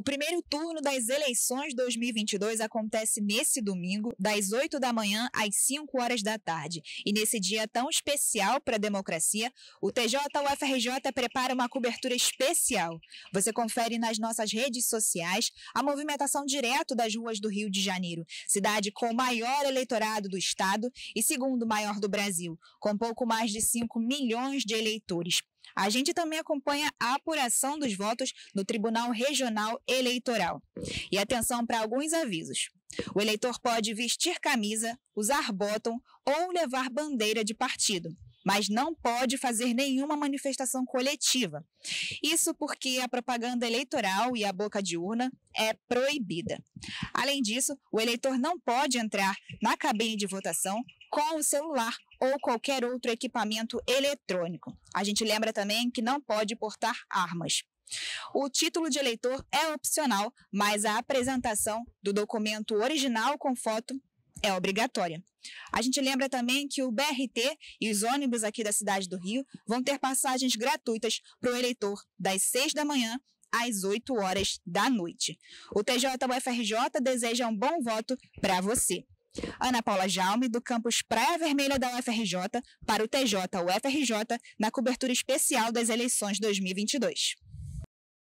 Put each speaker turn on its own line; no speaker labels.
primeiro turno das eleições 2022 acontece nesse domingo, das 8 da manhã às 5 horas da tarde. E nesse dia tão especial para a democracia, o TJ-UFRJ prepara uma cobertura especial. Você confere nas nossas redes sociais a movimentação direto das ruas do Rio de Janeiro, cidade com o maior eleitorado do estado e segundo maior do Brasil, com pouco mais de 5 milhões de eleitores. A gente também acompanha a apuração dos votos no Tribunal Regional Eleitoral. E atenção para alguns avisos. O eleitor pode vestir camisa, usar bottom ou levar bandeira de partido, mas não pode fazer nenhuma manifestação coletiva. Isso porque a propaganda eleitoral e a boca de urna é proibida. Além disso, o eleitor não pode entrar na cabine de votação com o celular ou qualquer outro equipamento eletrônico. A gente lembra também que não pode portar armas. O título de eleitor é opcional, mas a apresentação do documento original com foto é obrigatória. A gente lembra também que o BRT e os ônibus aqui da cidade do Rio vão ter passagens gratuitas para o eleitor das 6 da manhã às 8 horas da noite. O TJ-UFRJ deseja um bom voto para você. Ana Paula Jaume, do campus Praia Vermelha da UFRJ, para o TJ-UFRJ, na cobertura especial das eleições 2022.